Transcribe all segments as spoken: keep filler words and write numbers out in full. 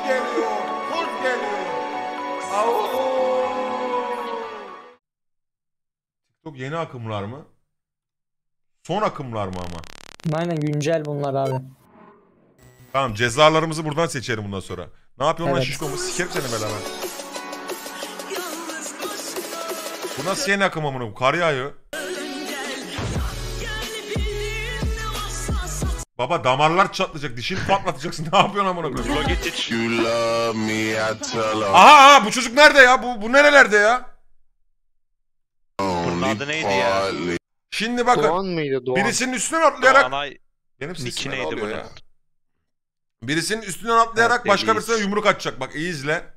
geliyor. Kurt geliyor. Au. TikTok yeni akımlar mı? Son akımlar mı ama? Aynen güncel bunlar abi. Tamam, cezalarımızı buradan seçerim bundan sonra. Ne yapıyorsun lan Evet. şişkomu? Sikerim seni beraber. Bu nasıl yeni akım amına? Kar yağıyor. Baba damarlar çatlayacak, dişini patlatacaksın. Ne yapıyorsun amına koyayım? Aha, aha, bu çocuk nerede ya? Bu bu nerelerde ya? Bunun adı neydi ya? Şimdi bakın. Doğan mıydı? Doğan. Birisinin üstüne atlayarak Doğanay benim Niki sesime ne neydi oluyor bunun? ya? Birisinin üstünden atlayarak Evet, başka deliyiz. birisine yumruk atacak. Bak iyi izle.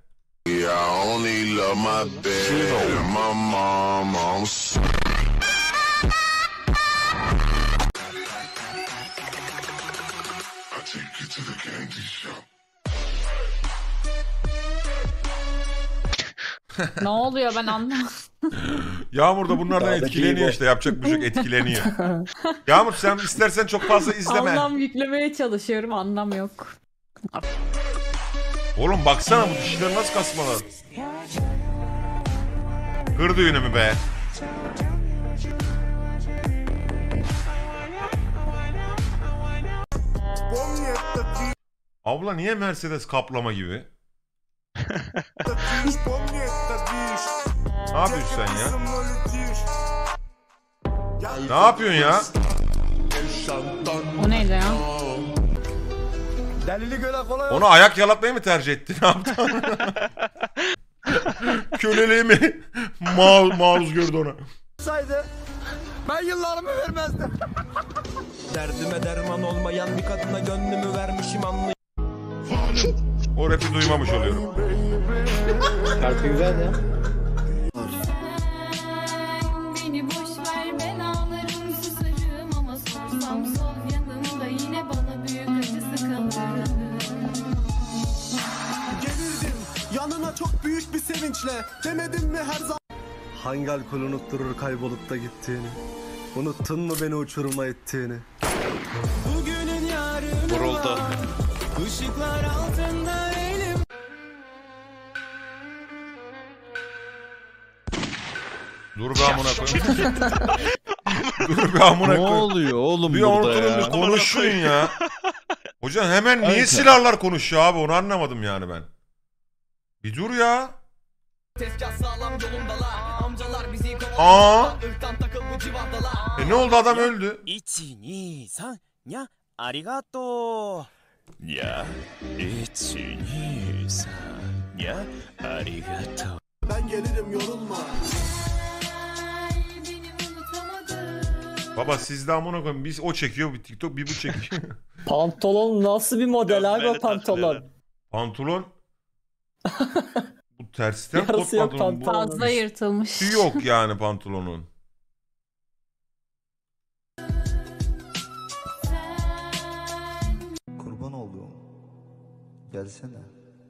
Ne oluyor ben anlamadım. Yağmur da bunlardan Dağdaki etkileniyor İbo. işte. Yapacak bir şey yok, etkileniyor. Yağmur sen istersen çok fazla izleme. Anlam yüklemeye çalışıyorum, anlam yok. Oğlum baksana bu dişler nasıl kasmalar. Kır düğünü mü be? Abla niye Mercedes kaplama gibi? Ne yapıyorsun sen ya? Ne yapıyorsun ya? O neydi ya? Onu ayak yalatmayı mı tercih etti? Ne yaptı? Köleliği mi Ma maruz gördü ona? Ben yıllarımı vermezdim. Derdime derman olmayan bir kadına gönlümü vermişim anlay. O rapi duymamış oluyorum. Şarkı güzel ya. Beni boş ver ben ağlarım susarım ama sorsam sol yanımda yine bana büyük acısı kalır. Gelirdim yanına çok büyük bir sevinçle. Demedim mi her zaman? Hangi alkol unutturur kaybolup da gittiğini? Unuttun mu beni uçuruma ettiğini? Bugünün yarını vuruldu. Işıklar altında elim. Dur be amına koyayım. Dur be amına Ne koyayım. oluyor oğlum Bir burada ortalım bir ya? konuşun ya. Hocam hemen niye Evet. silahlar konuşuyor abi, onu anlamadım yani ben. Bir dur ya. Tezgah sağlam yolundalar. Amcalar bizi Aa. kovalıyor. Irktan takıl bu civardalar. E ne oldu, adam öldü. bir, iki, üç, ya arigato. Ya. üç, iki, üç, ya. Arigato. Ben gelirim yorulma. Beni unutamadım. Baba siz de amına koyayım, biz o çekiyor bir TikTok, bir bu çekiyor. Pantolon nasıl bir model abi o Dönmeli pantolon? takviyeler. Pantolon. Bu tersten kot Yarısı yok pantolon. Bu pantolon. Fazla yırtılmış. üstü yok yani pantolonun. Kurban olduğum. Gelsene.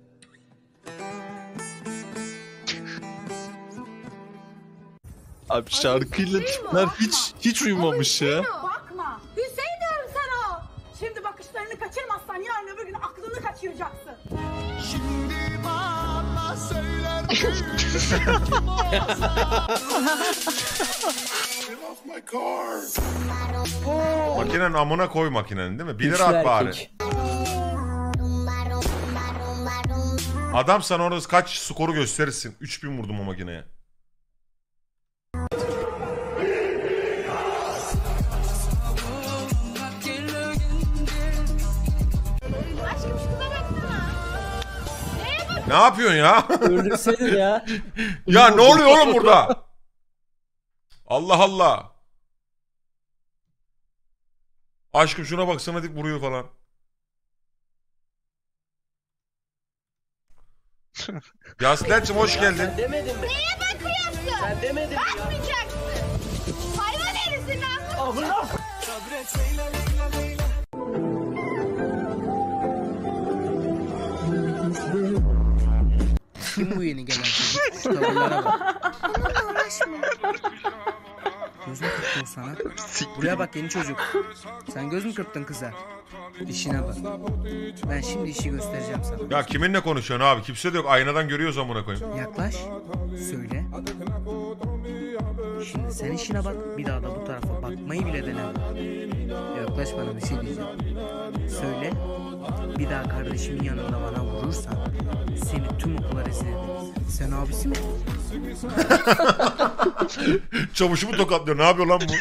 Abi şarkıyla tipler hiç hiç uyumamış ya. Bakma. Hüseyin diyorum sana o. Şimdi bakışlarını kaçırmazsan yarın öbür gün aklını kaçıracaksın. Şimdi bana söyler. Makinenin amına koy makinenin, değil mi? bir lira Güçlü at bari. erkek. Adam sana orada kaç skoru gösterirsin. üç bin vurdum o makineye. Aşkım şu kıza baksana. Neye bak? Ne yapıyorsun ya? Öldürseydin ya. Ya ne oluyor oğlum burada? Allah Allah. Aşkım şuna baksana deyip vuruyor falan. Yaslet'cim hoş geldin. Demedim mi? Neye bakıyorsun? Sen demedin mi ya? Bakmayacaksın. Hayvan herifsin lan. Allah. Sabret Leyla Leyla Leyla. Kim bu yeni gelen çocuk? Tavırlara bak. Onunla uğraşma. Göz mü kırptın sana? Buraya bak yeni çocuk. Sen göz mü kırptın kıza? İşine bak. Ben şimdi işi göstereceğim sana. Ya kiminle konuşuyorsun abi? Kimse de yok. Aynadan görüyoruz amına koyayım. Yaklaş. Söyle. Şimdi sen işine bak. Bir daha da bu tarafa bakmayı bile deneme. Yaklaş, bana bir şey diyeceğim. Söyle. Bir daha kardeşimin yanında bana vurursan seni tüm okula rezil ederiz. Sen abisi mi? Çavuşumu tokatlıyor. Ne yapıyor lan bu?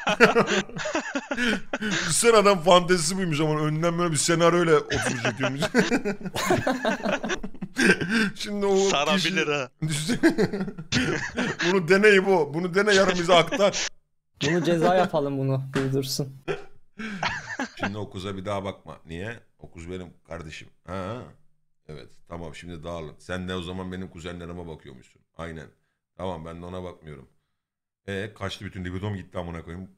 Sen adam fantezisi buymuş ama önden böyle bir senaryoyla oturuş çekiyormuş. Şimdi o Sarabilir ha. Bunu deney bu. Bunu dene, yarın bize aktar. Bunu ceza yapalım, bunu. Bir dursun. Şimdi o kıza bir daha bakma. Niye? O kız benim kardeşim. Ha? Evet. Tamam, şimdi dağılın. Sen de o zaman benim kuzenlerime bakıyormuşsun. Aynen. Tamam, ben de ona bakmıyorum. E kaçtı bütün libidom gitti amına koyayım.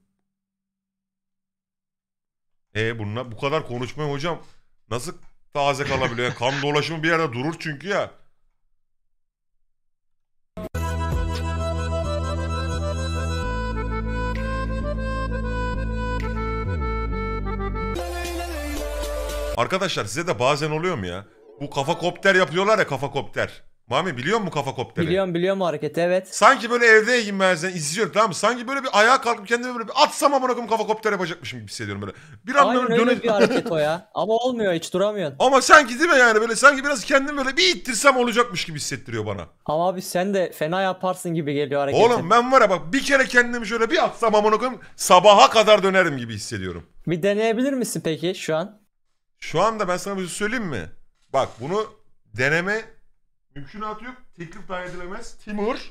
E bununla bu kadar konuşmayı hocam nasıl taze kalabiliyor? Kan dolaşımı bir yerde durur çünkü ya. Arkadaşlar size de bazen oluyor mu ya? Bu kafa kopter yapıyorlar ya, kafa kopter. Mami biliyor musun kafa kopteri? Biliyorum biliyorum hareketi, evet. Sanki böyle evdeyim ben, sen izliyorum, tamam mı? Sanki böyle bir ayağa kalkıp kendime böyle bir atsam amına koyayım kafa kopter yapacakmışım gibi hissediyorum böyle. Bir anda Aynen böyle öyle döne... bir hareket o ya. Ama olmuyor, hiç duramıyorsun. Ama sanki değil mi yani, böyle sanki biraz kendimi böyle bir ittirsem olacakmış gibi hissettiriyor bana. Ama abi sen de fena yaparsın gibi geliyor hareketi. Oğlum ben var ya bak, bir kere kendimi şöyle bir atsam amına koyayım sabaha kadar dönerim gibi hissediyorum. Bir deneyebilir misin peki şu an? Şu anda ben sana bir şey söyleyeyim mi? Bak bunu deneme mümkünatı yok. Teklif dahi edilemez. Timur.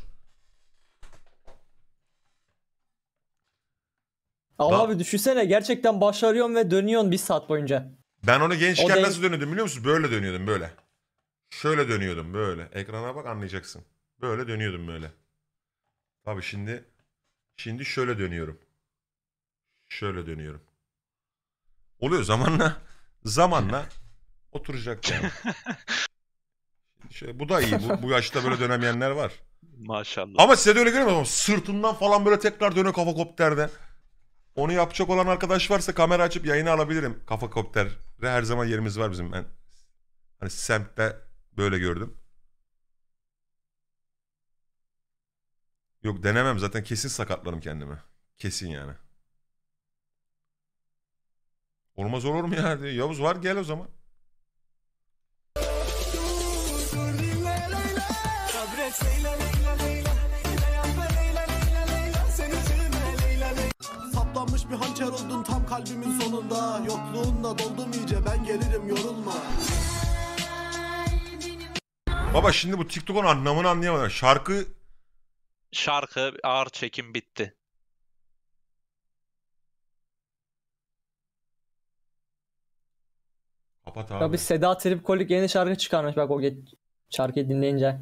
Ama Da- abi düşünsene, gerçekten başarıyorsun ve dönüyorsun bir saat boyunca. Ben onu gençken O değil- nasıl dönüyordum biliyor musun? Böyle dönüyordum böyle. Şöyle dönüyordum böyle. Ekrana bak anlayacaksın. Böyle dönüyordum böyle. Tabii şimdi şimdi şöyle dönüyorum. Şöyle dönüyorum. Oluyor zamanla. Zamanla oturacak yani. Şöyle, bu da iyi. Bu, bu yaşta böyle dönemeyenler var. Maşallah. Ama size de öyle görüyor musun? Sırtından falan böyle tekrar dönüyor kafa kopterde. Onu yapacak olan arkadaş varsa kamera açıp yayını alabilirim. Kafa kopter. Her zaman yerimiz var bizim. Ben hani semtte böyle gördüm. Yok denemem zaten, kesin sakatlarım kendimi. Kesin yani. Olmaz olur mu ya? Yavuz var, gel o zaman. Saplanmış bir hançer oldun tam kalbimin sonunda. Yokluğunla doldum iyice, ben gelirim, yorulma. Baba şimdi bu TikTok'un anlamını anlayamadım. Şarkı Şarkı ağır çekim bitti. kapat abi. Abi Seda Tripkolik yeni şarkı çıkarmış, bak o geç... şarkıyı dinleyince.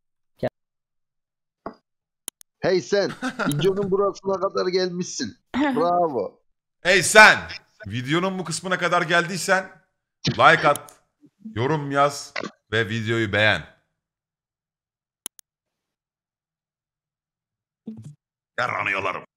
Hey sen, videonun burasına kadar gelmişsin. Bravo. Hey sen! Videonun bu kısmına kadar geldiysen like at, yorum yaz ve videoyu beğen. Yaranıyorlarım.